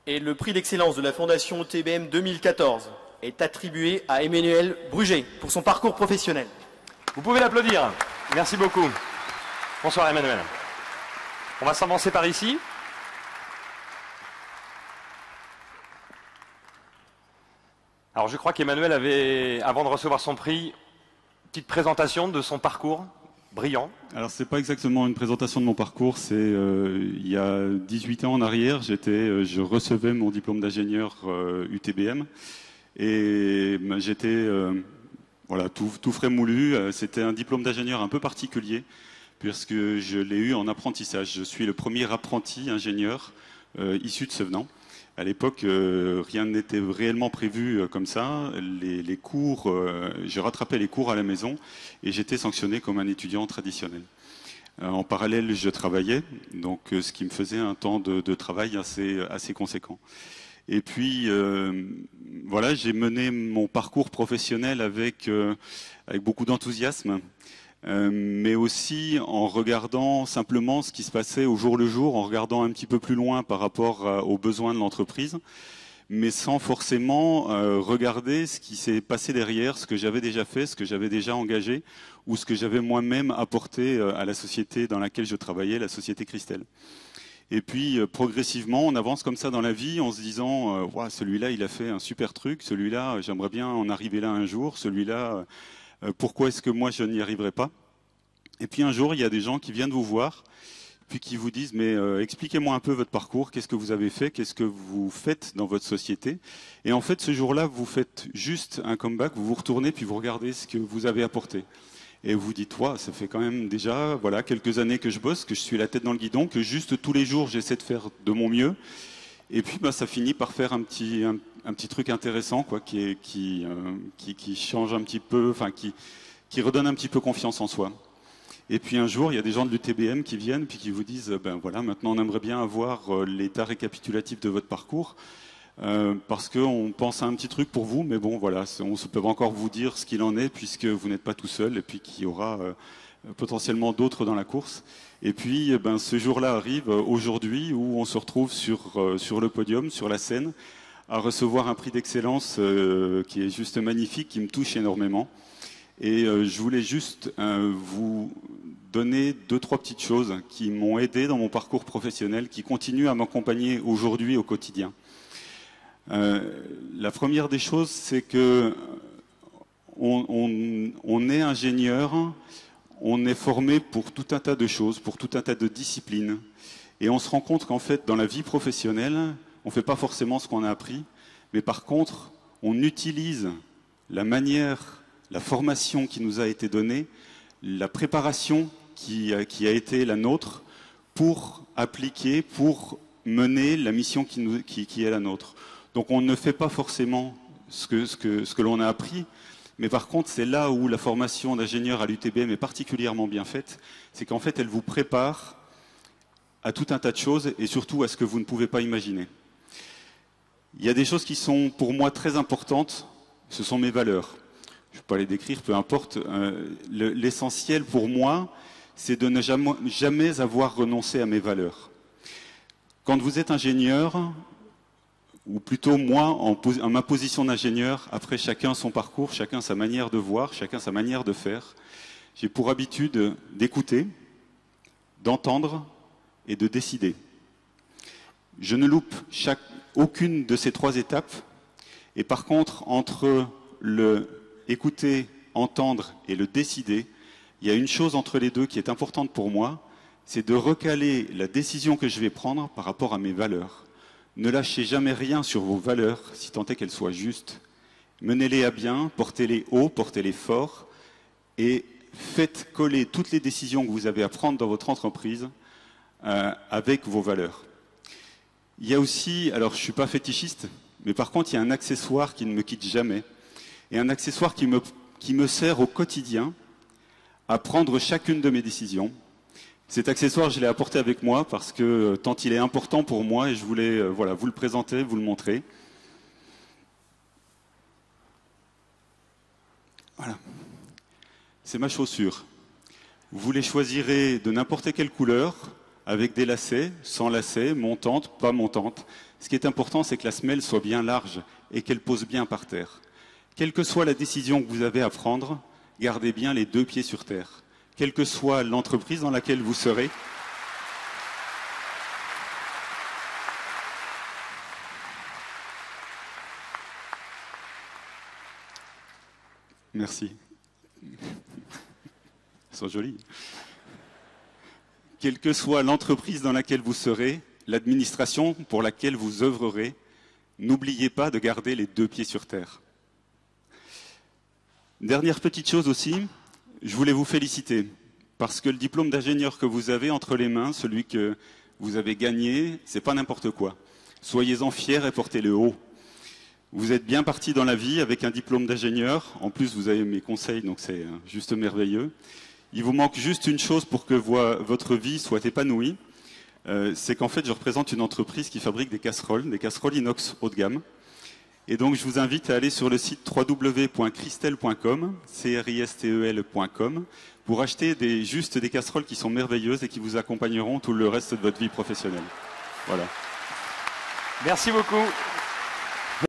Et le prix d'excellence de la Fondation TBM 2014 est attribué à Emmanuel Bruget pour son parcours professionnel. Vous pouvez l'applaudir. Merci beaucoup. Bonsoir Emmanuel. On va s'avancer par ici. Alors je crois qu'Emmanuel avait, avant de recevoir son prix, une petite présentation de son parcours brillant. Alors c'est pas exactement une présentation de mon parcours, c'est il y a 18 ans en arrière, je recevais mon diplôme d'ingénieur UTBM et j'étais voilà, tout frais moulu. C'était un diplôme d'ingénieur un peu particulier puisque je l'ai eu en apprentissage. Je suis le premier apprenti ingénieur issu de Sevenans. À l'époque, rien n'était réellement prévu comme ça. Les cours, je rattrapais les cours à la maison et j'étais sanctionné comme un étudiant traditionnel. En parallèle, je travaillais, donc ce qui me faisait un temps de travail assez conséquent. Et puis, voilà, j'ai mené mon parcours professionnel avec beaucoup d'enthousiasme. Mais aussi en regardant simplement ce qui se passait au jour le jour, en regardant un petit peu plus loin par rapport aux besoins de l'entreprise, mais sans forcément regarder ce qui s'est passé derrière, ce que j'avais déjà fait, ce que j'avais déjà engagé, ou ce que j'avais moi-même apporté à la société dans laquelle je travaillais, la société Christelle. Et puis progressivement, on avance comme ça dans la vie en se disant wow, celui-là, il a fait un super truc, celui-là, j'aimerais bien en arriver là un jour, celui-là... pourquoi est-ce que moi je n'y arriverai pas? Et puis un jour, il y a des gens qui viennent vous voir, puis qui vous disent mais expliquez-moi un peu votre parcours, qu'est-ce que vous avez fait, qu'est-ce que vous faites dans votre société? Et en fait, ce jour-là, vous faites juste un comeback, vous vous retournez, puis vous regardez ce que vous avez apporté. Et vous dites, ouais, ça fait quand même déjà voilà, quelques années que je bosse, que je suis la tête dans le guidon, que juste tous les jours, j'essaie de faire de mon mieux. Et puis ça finit par faire un petit truc intéressant quoi, qui change un petit peu, enfin qui redonne un petit peu confiance en soi. Et puis un jour, il y a des gens de l'UTBM qui viennent puis qui vous disent ben voilà, maintenant on aimerait bien avoir l'état récapitulatif de votre parcours parce qu'on pense à un petit truc pour vous, mais bon voilà, on peut encore vous dire ce qu'il en est puisque vous n'êtes pas tout seul et puis qu'il y aura potentiellement d'autres dans la course. Et puis, ben, ce jour-là arrive aujourd'hui où on se retrouve sur le podium, sur la scène, à recevoir un prix d'excellence qui est juste magnifique, qui me touche énormément. Et je voulais juste vous donner 2-3 petites choses qui m'ont aidé dans mon parcours professionnel, qui continuent à m'accompagner aujourd'hui au quotidien. La première des choses, c'est que on est ingénieur. On est formé pour tout un tas de choses, pour tout un tas de disciplines. Et on se rend compte qu'en fait, dans la vie professionnelle, on ne fait pas forcément ce qu'on a appris, mais par contre, on utilise la manière, la formation qui nous a été donnée, la préparation qui a été la nôtre pour appliquer, pour mener la mission qui est la nôtre. Donc on ne fait pas forcément ce que l'on a appris, mais par contre, c'est là où la formation d'ingénieur à l'UTBM est particulièrement bien faite, c'est qu'en fait, elle vous prépare à tout un tas de choses et surtout à ce que vous ne pouvez pas imaginer. Il y a des choses qui sont pour moi très importantes, ce sont mes valeurs. Je ne vais pas les décrire, peu importe. L'essentiel pour moi, c'est de ne jamais avoir renoncé à mes valeurs. Quand vous êtes ingénieur, ou plutôt moi, en ma position d'ingénieur, après chacun son parcours, chacun sa manière de voir, chacun sa manière de faire, j'ai pour habitude d'écouter, d'entendre et de décider. Je ne loupe aucune de ces 3 étapes, et par contre, entre le écouter, entendre et le décider, il y a une chose entre les deux qui est importante pour moi, c'est de recaler la décision que je vais prendre par rapport à mes valeurs. Ne lâchez jamais rien sur vos valeurs, si tant est qu'elles soient justes. Menez-les à bien, portez-les haut, portez-les fort, et faites coller toutes les décisions que vous avez à prendre dans votre entreprise avec vos valeurs. Il y a aussi, alors je ne suis pas fétichiste, mais par contre il y a un accessoire qui ne me quitte jamais, et un accessoire qui me sert au quotidien à prendre chacune de mes décisions. Cet accessoire, je l'ai apporté avec moi parce que tant il est important pour moi et je voulais voilà, vous le présenter, vous le montrer. Voilà. C'est ma chaussure. Vous les choisirez de n'importe quelle couleur, avec des lacets, sans lacets, montantes, pas montantes. Ce qui est important, c'est que la semelle soit bien large et qu'elle pose bien par terre. Quelle que soit la décision que vous avez à prendre, gardez bien les 2 pieds sur terre. Quelle que soit l'entreprise dans laquelle vous serez, merci. Ils sont jolis. Quelle que soit l'entreprise dans laquelle vous serez, l'administration pour laquelle vous œuvrerez, n'oubliez pas de garder les 2 pieds sur terre. Dernière petite chose aussi, je voulais vous féliciter, parce que le diplôme d'ingénieur que vous avez entre les mains, celui que vous avez gagné, c'est pas n'importe quoi. Soyez-en fiers et portez-le haut. Vous êtes bien parti dans la vie avec un diplôme d'ingénieur. En plus, vous avez mes conseils, donc c'est juste merveilleux. Il vous manque juste une chose pour que votre vie soit épanouie. C'est qu'en fait, je représente une entreprise qui fabrique des casseroles inox haut de gamme. Et donc, je vous invite à aller sur le site www.cristel.com, CRISTEL.com, pour acheter juste des casseroles qui sont merveilleuses et qui vous accompagneront tout le reste de votre vie professionnelle. Voilà. Merci beaucoup.